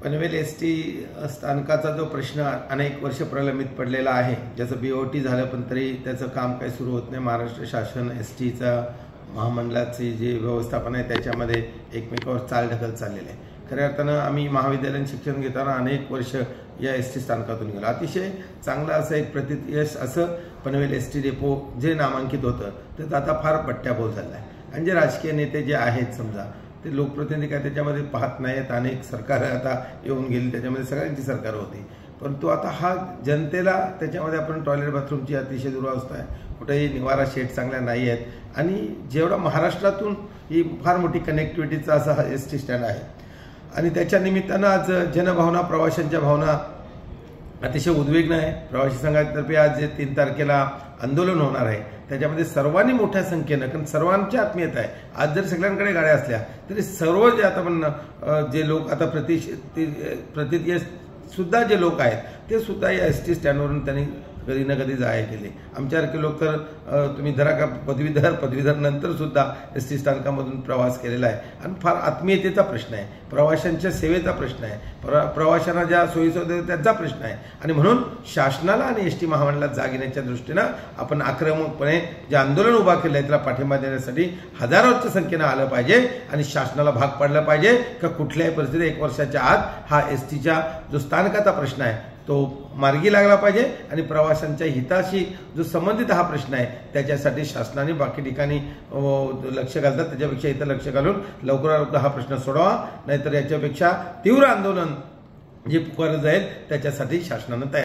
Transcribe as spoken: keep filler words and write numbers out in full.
Panvel S T स्थानकाचा जो प्रश्न अनेक वर्ष प्रलंबित पडलेला आहे, ज्याचं बी ओ टी झालं पण तरी त्याचं काम काही सुरू होत नाही। महाराष्ट्र शासन एस टीचा महामंडळाची जे व्यवस्थापन आहे त्याच्यामध्ये एकमेकावर चालढकल चाललेली आहे। खऱ्या अर्थानं आम्ही महाविद्यालयीन शिक्षण घेताना अनेक वर्ष या एस टी स्थानकातून गेलो। अतिशय चांगलं असं एक प्रतीत यश असं पनवेल एस टी डेपो जे नामांकित होतं ते आता फार पट्ट्याबोळ झालं आहे आणि जे राजकीय नेते जे आहेत समजा ते लोकप्रतिनिधी काय त्याच्यामध्ये पाहत नाहीत। अनेक सरकार आता येऊन गेली, त्याच्यामध्ये सगळ्यांची सरकार होती, परंतु आता हा जनतेला त्याच्यामध्ये आपण टॉयलेट बाथरूमची अतिशय दुरावस्था आहे, कुठेही निवारा शेड चांगल्या नाही आहेत आणि जेवढा महाराष्ट्रातून ही फार मोठी कनेक्टिव्हिटीचा असा हा एस टी स्टँड आहे आणि त्याच्या निमित्तानं आज जनभावना प्रवाशांच्या भावना अतिशय उद्विग्न आहे। प्रवासी संघातर्फे आज जे तीन तारखेला आंदोलन होणार आहे त्याच्यामध्ये सर्वांनी मोठ्या संख्येनं, कारण सर्वांची आत्मीयता आहे, आज जर सगळ्यांकडे गाड्या असल्या तरी सर्व जे आता पण जे लोक आता प्रति प्रतित सुद्धा जे लोक आहेत ते सुद्धा या एस टी स्टँडवरून त्यांनी कधी ना कधी जाय केले। आमच्यासारखे लोक तर तुम्ही धरा का पदवीधर पदवीधर नंतर सुद्धा एस टी स्थानकामधून प्रवास केलेला आहे आणि फार आत्मीयतेचा प्रश्न आहे, प्रवाशांच्या सेवेचा प्रश्न आहे, प्र प्रवाशांना ज्या सोयीसुविधा त्याचा प्रश्न आहे आणि म्हणून शासनाला आणि एस टी महामंडळाला जाग येण्याच्या दृष्टीनं आपण आक्रमकपणे जे आंदोलन उभा केलं आहे त्याला पाठिंबा देण्यासाठी हजारोच्या संख्येनं आलं पाहिजे आणि शासनाला भाग पाडलं पाहिजे का कुठल्याही परिस्थितीत एक वर्षाच्या आत हा एस टीच्या जो स्थानकाचा प्रश्न आहे तो मार्गी लागला पाहिजे आणि प्रवाशांच्या हिताशी जो संबंधित हा प्रश्न आहे त्याच्यासाठी शासनाने बाकी ठिकाणी लक्ष घालतात त्याच्यापेक्षा इथं लक्ष घालून लवकरात लवकर हा प्रश्न सोडवा, नाहीतर याच्यापेक्षा तीव्र आंदोलन जे पुकारलं जाईल त्याच्यासाठी शासनानं तयार